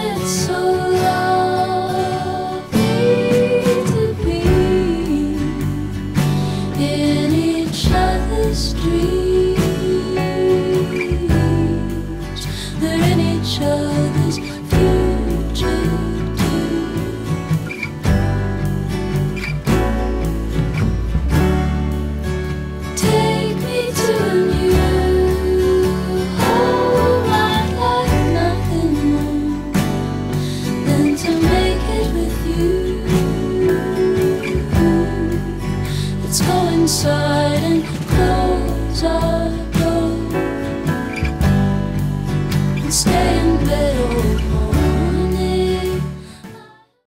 It's so lovely to be in each other's dreams. We're in each other's future too. Take me to a new home. I'd like nothing more than to make it with you. Let's go inside and close our